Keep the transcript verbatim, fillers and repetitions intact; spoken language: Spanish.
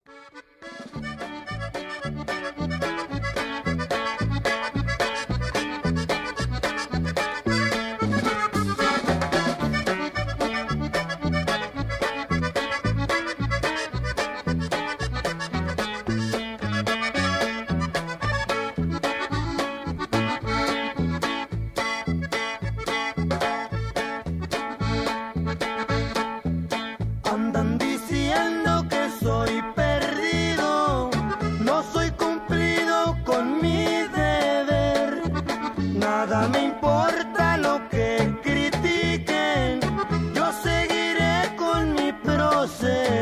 Andan diciendo que soy perdido, no soy cumplido con mi deber. Nada me importa lo que critiquen, yo seguiré con mi proceder.